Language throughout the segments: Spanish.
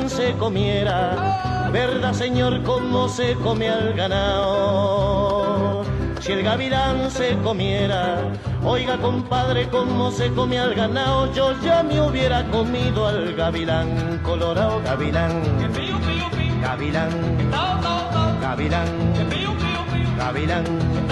se comiera, verdad señor, cómo se come al ganado. Si el gavilán se comiera, oiga compadre, cómo se come al ganado, yo ya me hubiera comido al gavilán, colorado gavilán, gavilán, gavilán, gavilán.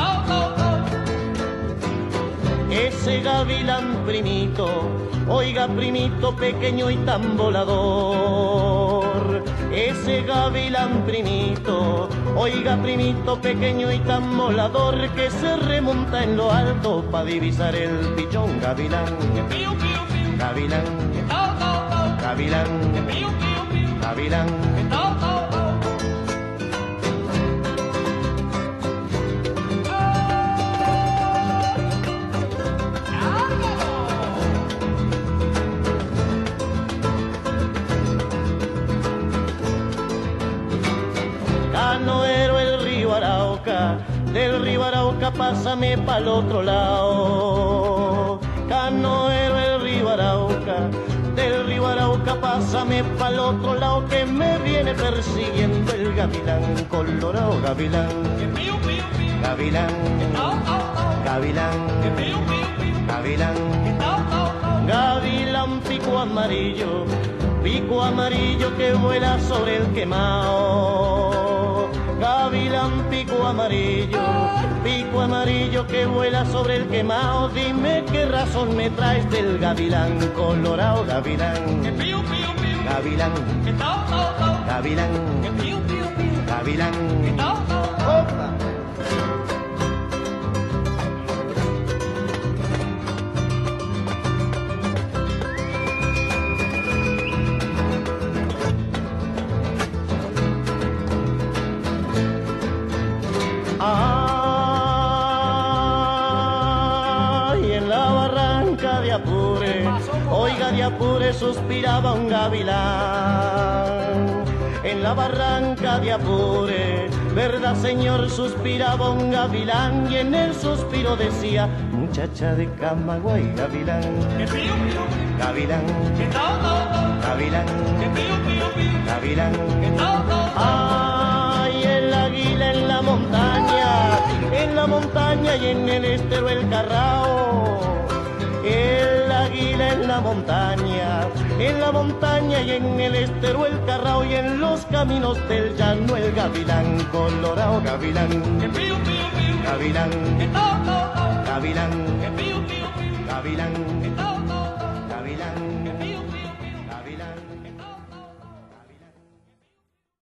Ese gavilán primito, oiga primito pequeño y tan volador. Ese gavilán primito, oiga primito pequeño y tan volador, que se remonta en lo alto pa' divisar el pichón. Gavilán, gavilán, gavilán, gavilán. Canoero el río Arauca, del río Arauca pásame pa'l otro lado. Canoero el río Arauca, del río Arauca pásame pa'l otro lado, que me viene persiguiendo el gavilán, colorado gavilán, gavilán, gavilán, gavilán, gavilán pico amarillo que vuela sobre el quemao. Gavilán pico amarillo que vuela sobre el quemao. Dime qué razón me traes del gavilán, colorado gavilán, gavilán, gavilán, gavilán. ¡Opa! Ay, en la barranca de Apure, oiga de Apure suspiraba un gavilán. En la barranca de Apure, verdad señor, suspiraba un gavilán, y en el suspiro decía, muchacha de Camagüey, gavilán, gavilán, gavilán, gavilán. Ay, el águila en la montaña y en el estero el carrao. El águila en la montaña y en el estero el carrao, y en los caminos del llano el gavilán, colorado gavilán, gavilán, gavilán, gavilán, gavilán.